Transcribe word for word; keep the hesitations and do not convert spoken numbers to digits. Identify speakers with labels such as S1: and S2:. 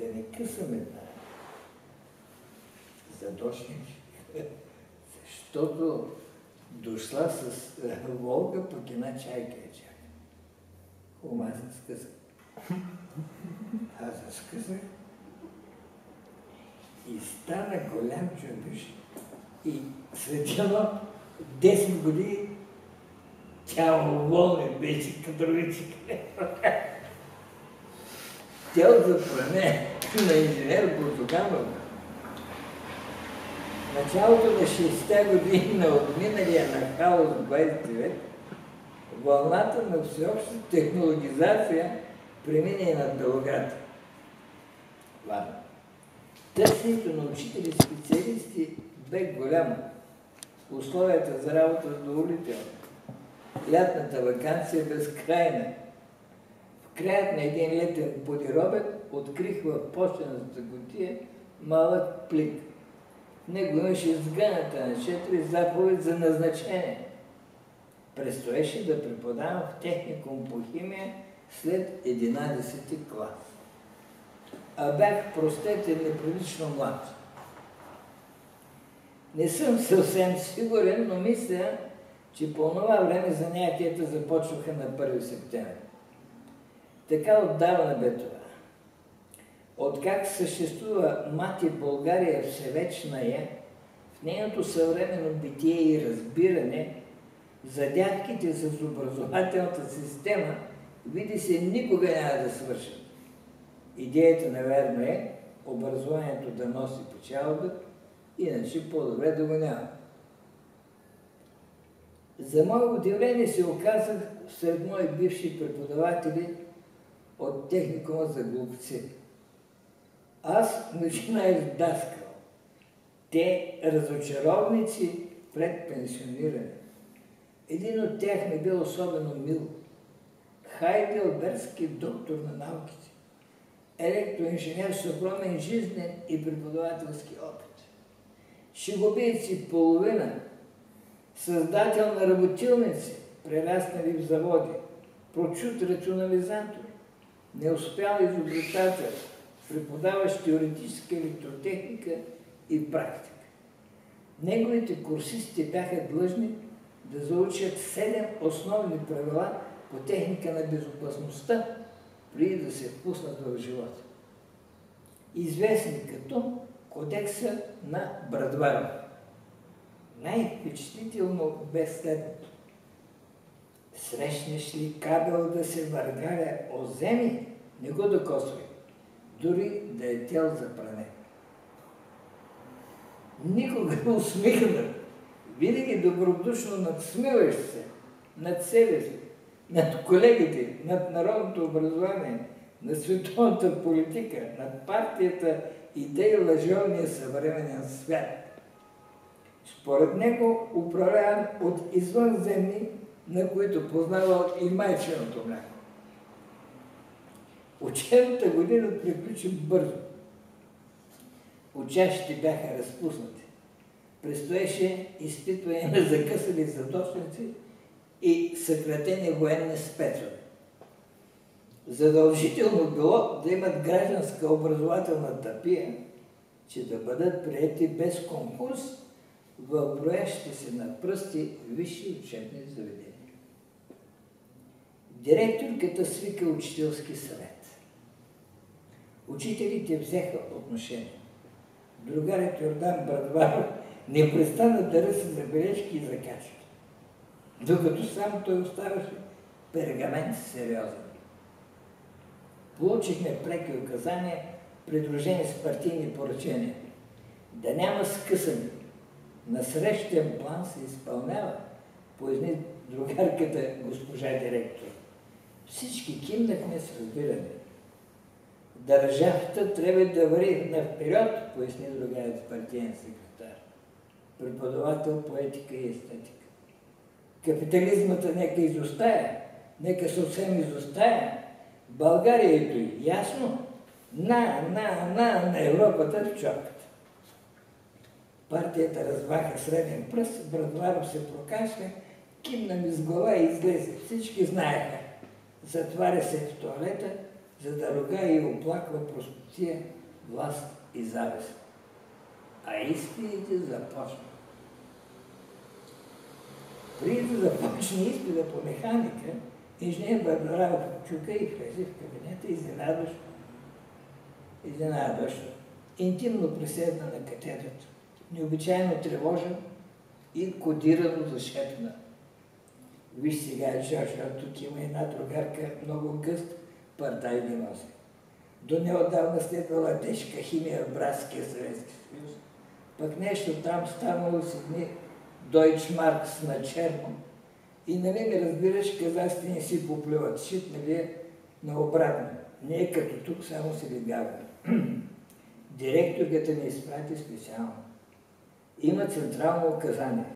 S1: да не късаме на задочници, защото дошла с Волга, пък една чайка я чака. Хубаво, аз се скъсах. Аз се скъсах и стана голям човеш и след едно десет години тяло волни беше кадровичи. Тя запране на инженер Буртуганов. Началото на шейсетте години на отминалия на хаос двайсети век, вълната на всеобща технологизация премине и над Белоград. Ладно. Търсенето на учители специалисти бе голямо. Условията за работа задоволителни. Лятната ваканция безкрайна. В краят на един летен подиробен открих в почтената кутия малък плик. В него имаше изгъната на четири заповед за назначение. Предстоеше да преподавам в техникум по химия след единадесети клас. А бях простетен неприлично млад. Не съм съвсем сигурен, но мисля, че по това време занятията започваха на първи септември. Така отдавна бе това. Откак съществува мати България всевечна е, в нейното съвременно битие и разбиране, задявките с образователната система, види се, никога няма да свършат. Идеята, наверно, е образованието да носи печалба, иначе по-добре да го няма. За мое удивление се оказах сред мои бивши преподаватели от техникума за глупци. Аз начинаех даскал. Те разочаровници пред пенсиониране. Един от тях ми бил особено мил. Хайделбергски доктор на науките. Електроинженер с огромен жизнен и преподавателски опит. Шегобийци половина, създател на работилници, прераснали в заводи, прочут рационализатор, неуспял изобретател, преподаващ теоретическа електротехника и практика. Неговите курсисти бяха длъжни да заучат седем основни правила по техника на безопасността, преди да се впуснат в живота. Известни като Кодекса на Брадваров. Най-впечатлително бе следното. Срещнеш ли кабел да се въргаля оземи, не го докосвай, дори да е тел за пране. Никога не усмихнат, винаги добродушно надсмиваш се над себе си, над колегите, над народното образование, над световната политика, над партията и тъй лъжовния съвременен свят. Според него управляван от извънземни, на които познавал и майченото мляко. Учебната година приключи бързо. Учащите бяха разпуснати. Предстоеше изпитване на закъсали задочници и съкратени военни спецове. Задължително било да имат гражданска образователна тапия, че да бъдат приети без конкурс в броящите се на пръсти висши учебни заведения. Директорката свика учителски съвет. Учителите взеха отношение. Другарят Йордан Брадваров не престана да ръса забележки и закачки, докато сам той оставаше пергамент сериозен. Получихме преки указания, придружени с партийни поръчения. Да няма скъсани. На срещен план се изпълнява, поясни другарката госпожа директор. Всички кимнахме с разбиране. Държавата трябва да върви навперед, поясни другарят партиен секретар. Преподавател по етика и естетика. Капитализмата нека изостая, нека съвсем изостая. България е той, ясно? На, на, на, на Европата в чопката. Партията разбаха среден пръст, Брадваров се прокашля, кимна ми с глава и излезе. Всички знаеха. Затваря се в тоалета, за да руга и оплаква простотия, власт и завист. А изпитите започват. Преди да започне изпита по механика, инженер Бърбаров чука и влезе в кабинета изненадващо. Изненадващо. Интимно преседна на катедрата. Необичайно тревожен и кодирано зашепна. Виж сега, Жоржо, тук има една другарка, много гъст, партай ви носи. До неотдавна следвала тежка химия в Братския Съветски съюз. Пък нещо там станало с едни Дойчмаркс на черно. И нали ми разбираш, казахте не си поплюват. Шит, нали е наобратно. Не е като тук, само се легава. Директорката ни изпрати специално. Има централно указание.